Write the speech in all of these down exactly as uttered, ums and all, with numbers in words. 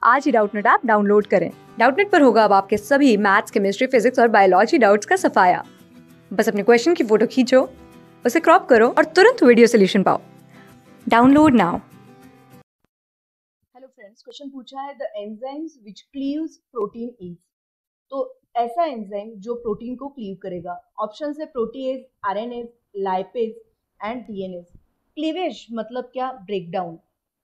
आज ही Doubtnet app download करें। डाउटनेट पर होगा अब आपके सभी मैथ्स, केमिस्ट्री, फिजिक्स और बायोलॉजी डाउट्स का सफाया। बस अपने क्वेश्चन की फोटो खींचो, उसे क्रॉप करो और तुरंत वीडियो सोल्यूशन पाओ। Download now. Hello friends, question पूछा है the enzymes which cleaves protein is. तो ऐसा एंजाइम जो प्रोटीन को क्लीव करेगा। ऑप्शन है protease, RNase, lipase and DNase. Cleavage मतलब क्या? ब्रेकडाउन।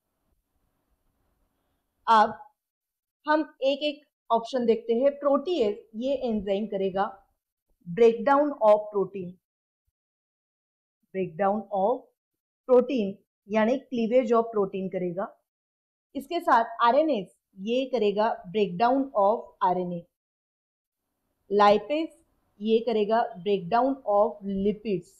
अब हम एक एक ऑप्शन देखते हैं। प्रोटीएज, ये एंजाइम करेगा breakdown of protein, breakdown of protein यानी क्लीवेज ऑफ प्रोटीन करेगा। इसके साथ आरएनएज, ये करेगा ब्रेकडाउन ऑफ आरएनए। लाइपेज, ये करेगा ब्रेकडाउन ऑफ लिपिड्स।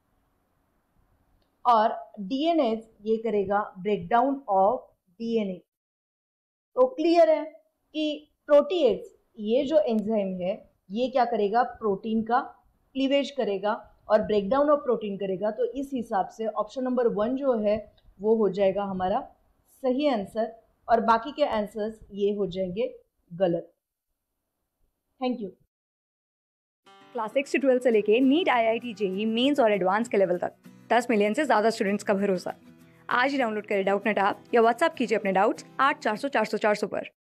और डीएनएज, ये करेगा ब्रेकडाउन ऑफ डीएनए। तो क्लियर है कि प्रोटीएज, ये जो एंजाइम है, ये क्या करेगा? प्रोटीन का क्लीवेज करेगा और ब्रेकडाउन ऑफ प्रोटीन करेगा। तो इस हिसाब से ऑप्शन नंबर वन जो है वो हो जाएगा हमारा सही आंसर, और बाकी के आंसर्स ये हो जाएंगे गलत। Thank you. क्लास सिक्स से ट्वेल्थ से लेके NEET, I I T, JEE mains और एडवांस के लेवल तक दस मिलियन से ज्यादा स्टूडेंट्स का भरोसा। आज ही डाउनलोड करें डाउटनेट ऐप या व्हाट्सएप कीजिए अपने डाउट्स आठ चार सौ चार सौ चार सौ पर।